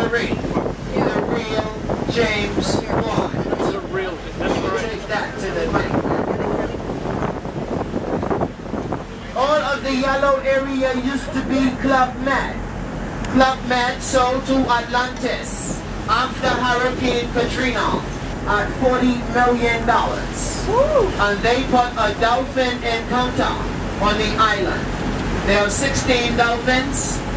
Three. The real James Bond. The real. That's right. Take that to the mic. All of the yellow area used to be Club Med. Club Med sold to Atlantis after Hurricane Katrina at $40 million. And they put a dolphin encounter on the island. There are 16 dolphins.